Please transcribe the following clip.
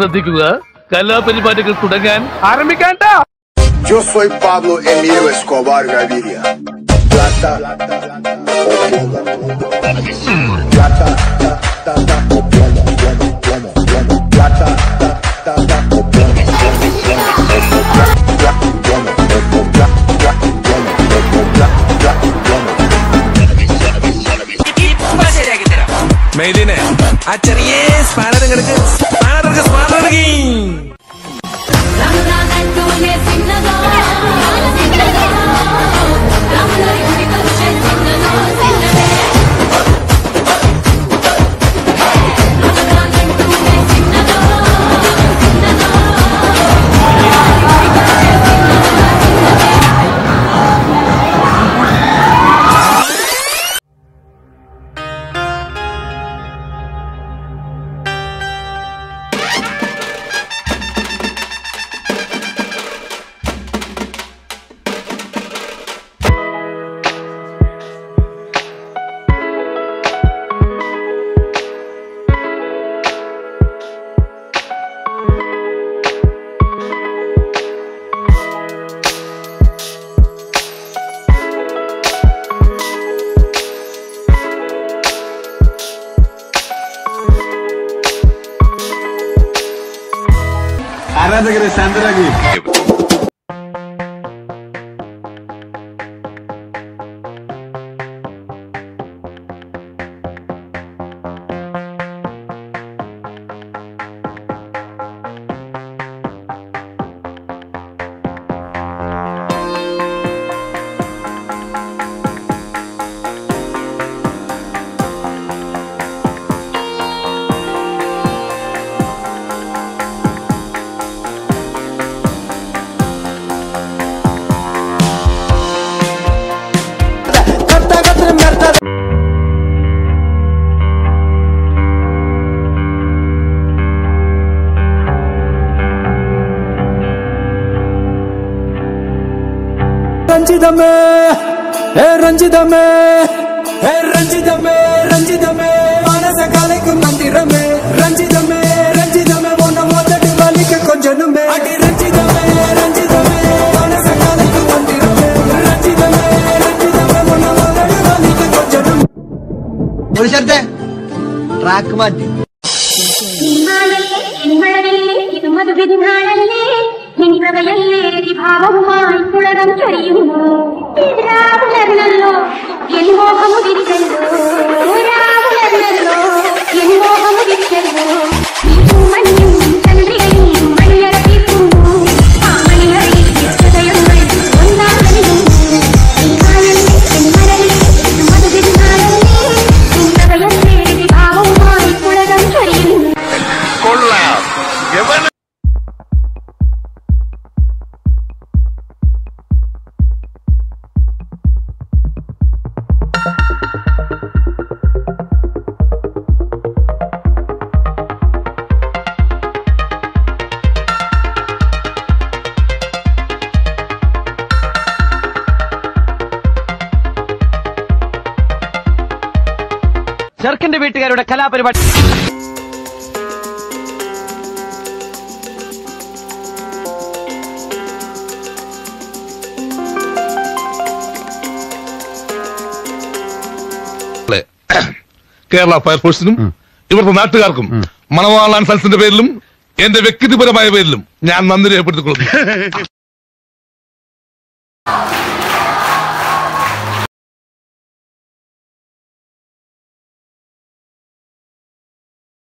ശ്രദ്ധിക്കുക. കലാപരിപാടികൾ തുടങ്ങാൻ ആരംഭിക്കാൻ. Yo soy Pablo Emilio Escobar Gaviria. Plata o plomo. Plata o plomo. Plata o plomo. മെയിലിനെ ആ ചെറിയ സ്പാനറുകൾക്ക് ആരാധകരെ ശാന്തരാക്കി. रंजिदमे हे रंजिदमे हे रंजिदमे रंजिदमे मानस कालिक मंदिरमे रंजिदमे रंजिदमे मोन मोदट वालिक कोंजनुमे अडी रंजिदमे रंजिदमे मानस कालिक मंदिरमे रंजिदमे रंजिदमे मोन मोदट वालिक कोंजनुमे ഒരു ശബ്ദം ട്രാക്ക് മാറ്റി ഇത് മധുവിധിനാളല്ലേ നിങ്ങളല്ലേ ഭാവവുമായി പുളകം ചൊരിയുന്നു രാവുലർന്നല്ലോ എൻ മോഹമുദിരിച്ചല്ലോ രാവുലർന്നല്ലോ എൻ മോഹമുദിരിച്ചല്ലോ മഞ്ഞും ചന്ദ്രികയും മണിയറപ്പിക്കുന്നു ആ മണിയറയിൽ ഹൃദയങ്ങൾ ഒന്നാം മധുവിധിനാളല്ലേ നിങ്ങളല്ലേ ഭാവവുമായി പുളകം ചൊരിയുന്നു. ചെറുക്കന്റെ വീട്ടുകാരുടെ കലാപരിപാടി. കേരള ഫയർഫോഴ്സിനും ഇവിടുത്തെ നാട്ടുകാർക്കും മണവാളാൻ സൽസിന്റെ പേരിലും എന്റെ വ്യക്തിപരമായ പേരിലും ഞാൻ നന്ദി രേഖപ്പെടുത്തിക്കൊള്ളുന്നു.